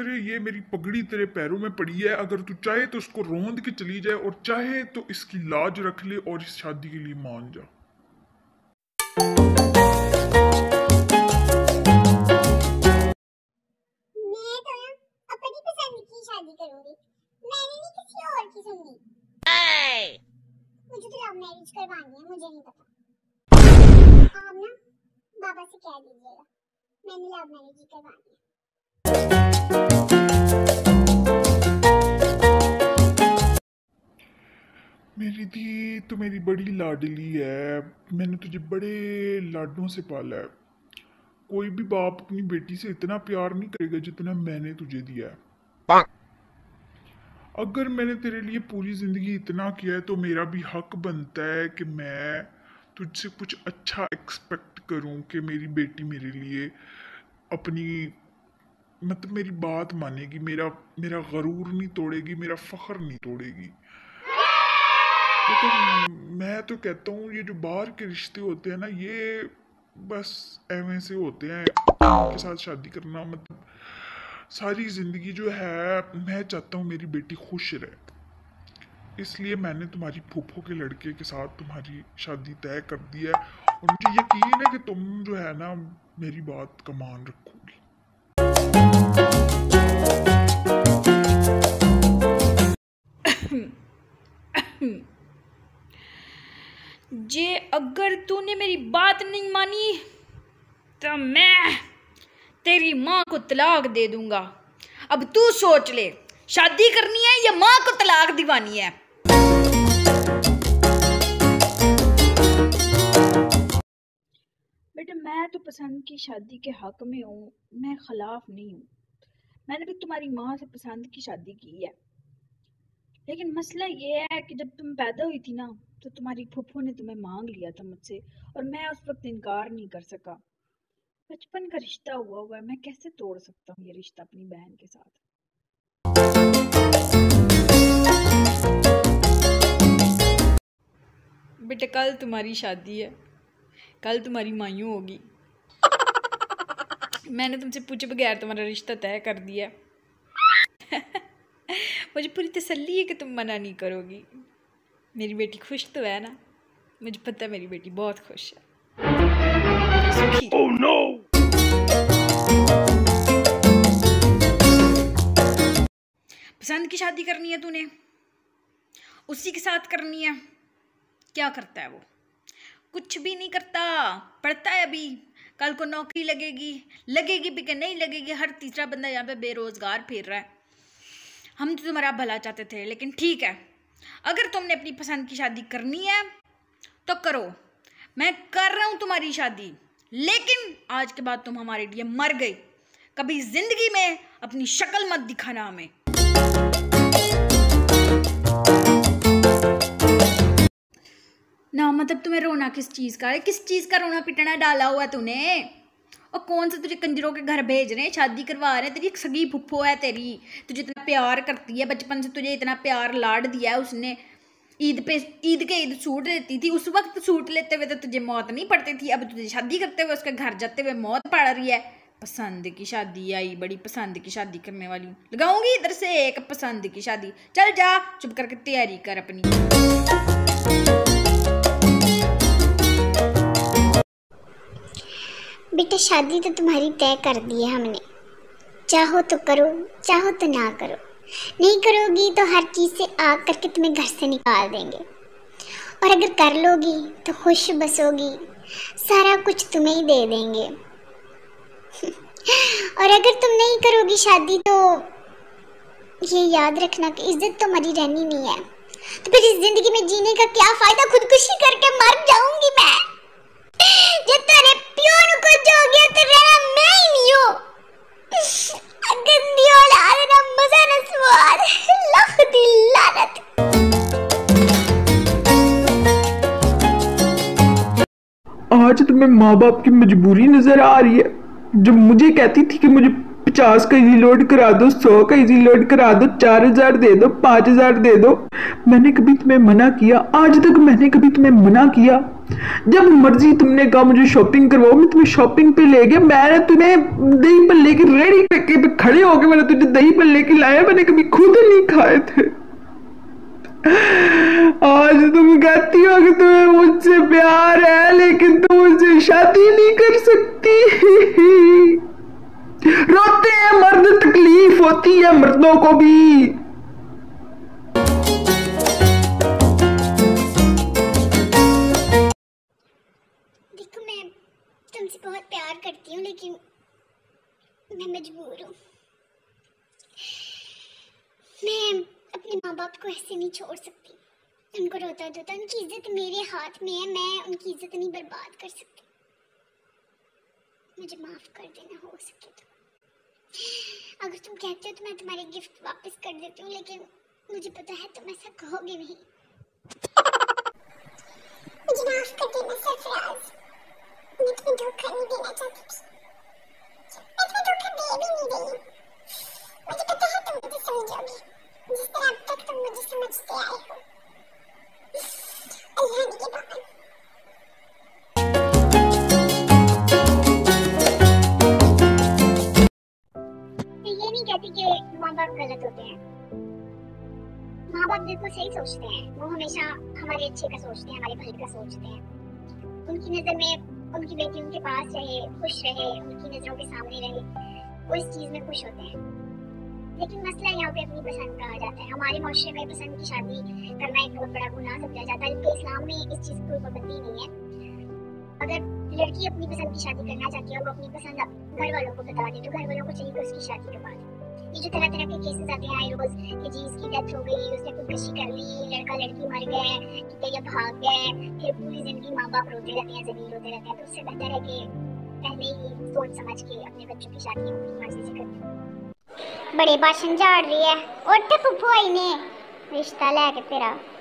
तेरे ये मेरी पगड़ी तेरे पैरों में पड़ी है, अगर तू चाहे तो उसको रोंद के चली जाए और चाहे तो इसकी लाज रख ले और इस शादी के लिए मान जा। मैं तो ना अपनी पसंद की शादी करूंगी, मैंने नहीं किसी और की सुननी। मुझे तो लव मैरिज करवानी है, मुझे नहीं पता। आप ना बाबा से कह दीजिएगा मैंने लव मैरिज ही करवानी है। मेरी दी तो मेरी बड़ी लाडली है, मैंने तुझे बड़े लाडों से पाला है। कोई भी बाप अपनी बेटी से इतना प्यार नहीं करेगा जितना मैंने तुझे दिया है। अगर मैंने तेरे लिए पूरी जिंदगी इतना किया है तो मेरा भी हक बनता है कि मैं तुझसे कुछ अच्छा एक्सपेक्ट करूं कि मेरी बेटी मेरे लिए अपनी मतलब मेरी बात मानेगी, मेरा गरूर नहीं तोड़ेगी, मेरा फख्र नहीं तोड़ेगी। लेकिन मैं तो कहता हूँ ये जो बाहर के रिश्ते होते हैं ना, ये बस ऐਵੇਂ से होते हैं। उनके साथ शादी करना मतलब सारी ज़िंदगी जो है, मैं चाहता हूँ मेरी बेटी खुश रहे, इसलिए मैंने तुम्हारी फूफो के लड़के के साथ तुम्हारी शादी तय कर दी है और मुझे यकीन है कि तुम जो है ना मेरी बात का मान रखोगी। जे अगर तूने मेरी बात नहीं मानी तो मैं तेरी माँ को तलाक दे दूंगा। अब तू सोच ले, शादी करनी है या माँ को तलाक दिवानी है। बेटा मैं तो पसंद की शादी के हक में हूँ, मैं खिलाफ नहीं हूँ। मैंने भी तुम्हारी माँ से पसंद की शादी की है, लेकिन मसला ये है कि जब तुम पैदा हुई थी ना तो तुम्हारी फूफो ने तुम्हें मांग लिया था मुझसे और मैं उस वक्त इनकार नहीं कर सका। बचपन का रिश्ता हुआ है, मैं कैसे तोड़ सकता हूँ ये रिश्ता अपनी बहन के साथ। बेटे कल तुम्हारी शादी है, कल तुम्हारी मायूं होगी। मैंने तुमसे पूछे बगैर तुम्हारा रिश्ता तय कर दिया। मुझे पूरी तसल्ली है कि तुम मना नहीं करोगी। मेरी बेटी खुश तो है ना? मुझे पता है मेरी बेटी बहुत खुश है। Oh, no! पसंद की शादी करनी है तूने, उसी के साथ करनी है। क्या करता है वो? कुछ भी नहीं करता, पढ़ता है अभी। कल को नौकरी लगेगी भी कि नहीं लगेगी, हर तीसरा बंदा यहाँ पे बेरोजगार फिर रहा है। हम तो तुम्हारा भला चाहते थे, लेकिन ठीक है, अगर तुमने अपनी पसंद की शादी करनी है तो करो। मैं कर रहा हूँ तुम्हारी शादी, लेकिन आज के बाद तुम हमारे लिए मर गई। कभी जिंदगी में अपनी शक्ल मत दिखाना हमें। ना मतलब तुम्हें रोना किस चीज़ का है? किस चीज़ का रोना पिटना डाला हुआ तूने? और कौन से तुझे कंजरों के घर भेज रहे हैं, शादी करवा रहे हैं? तेरी एक सगी फुफ्फो है, तेरी तुझे इतना प्यार करती है, बचपन से तुझे इतना प्यार लाड दिया है उसने। ईद के ईद सूट लेती थी, उस वक्त सूट लेते हुए तो तुझे मौत नहीं पड़ती थी, अब तुझे शादी करते हुए उसके घर जाते हुए मौत पड़ रही है। पसंद की शादी आई, बड़ी पसंद की शादी करने वाली हूँ। लगाऊंगी इधर से एक पसंद की शादी। चल जा, चुप करके तैयारी कर अपनी। बेटा शादी तो तुम्हारी तय कर दी है हमने, चाहो तो करो चाहो तो ना करो। नहीं करोगी तो हर चीज़ से आग करके तुम्हें घर से निकाल देंगे, और अगर कर लोगी तो खुश बसोगी, सारा कुछ तुम्हें ही दे देंगे। और अगर तुम नहीं करोगी शादी तो ये याद रखना कि इज्जत तो मरी रहनी नहीं है। तो फिर इस जिंदगी में जीने का क्या फायदा? खुदकुशी करके मर जाऊंगी मैं। जो तेरे प्यो नु कुछ हो गया तो रहना मैं ही नहीं हूँ। गंदी औलाद ना, मजा ना स्वाद, लख दी लानत। आज तुम्हें माँ बाप की मजबूरी नजर आ रही है। जब मुझे कहती थी कि मुझे 50 का इजी लोड करा दो, 100 का इजी लोड करा दो, 4000 दे दो, 5000 दे दो, मैंने कभी तुम्हें मना किया? आज तक मैंने कभी तुम्हें मना किया? जब मर्जी तुमने कहा मुझे शॉपिंग करवाओ, मैं तुम्हें शॉपिंग पे ले गया। मैंने तुम्हें दही पर लेके रेडी पे खड़े हो गए, मैंने तुझे दही पर लेके लाया, मैंने कभी खुद नहीं खाए थे। आज तुम कहती हो कि तुम्हें मुझसे प्यार है, लेकिन तुम मुझसे शादी नहीं कर सकती। रोते हैं मर्द, तकलीफ होती है मर्दों को भी। देखो, मैं तुमसे बहुत प्यार करती हूँ, लेकिन मैं मजबूर हूँ। मैं अपने माँ बाप को ऐसे नहीं छोड़ सकती। उनको रोता धोता, उनकी इज्जत मेरे हाथ में है, मैं उनकी इज्जत नहीं बर्बाद कर सकती। मुझे माफ कर देना हो सके तो। अगर तुम कहते हो तो मैं तुम्हारे गिफ्ट वापस कर देती हूँ, लेकिन मुझे पता है तुम ऐसा कहोगे नहीं। मुझे माफ कर देना सरफराज, मैं तुम्हें धोखा नहीं देना चाहती थी। मैं तुम्हें धोखा दे भी नहीं रही। मुझे पता है तुम मुझे समझोगी, जिस तरह अब तक तुम मुझे समझते आए हो। अल्लाह ने के बाद ये नहीं कहती कि माँ बाप गलत होते हैं। माँ बाप देखो सही सोचते हैं, वो हमेशा हमारे अच्छे का सोचते हैं, हमारे भले का सोचते हैं। उनकी नजर में उनकी बेटी उनके पास रहे, खुश रहे, उनकी नजरों के सामने रहे, वो इस चीज में खुश होते हैं। लेकिन मसला यहाँ पे अपनी पसंद का आ जाता है। हमारे माशरे में पसंद की शादी करना एक बहुत बड़ा गुनाह समझा जाता है, जबकि इस्लाम में इस चीज की कोई पाबंदी नहीं है। अगर लड़की अपनी पसंद की शादी करना चाहती है और वो अपनी पसंद घर वालों को बता दे, तो घर वालों को चाहिए कि उसकी शादी करवा दे। ये जो तरह तरह के केसेस आते हैं आए रोज कि जी इसकी डेथ हो गई, उसने खुदकुशी कर ली, लड़का लड़की मर गए, कि ये भाग गए, फिर पूरी जिंदगी माँ बाप रोते रहते हैं, जलील होते रहते हैं। तो उससे बेहतर है कि पहले ही सोच समझ के अपने बच्चों की शादी अपनी मर्जी से कर दें। बड़े भाषण झाड़ रही है, उठ फुफू आई ने रिश्ता लेके तेरा।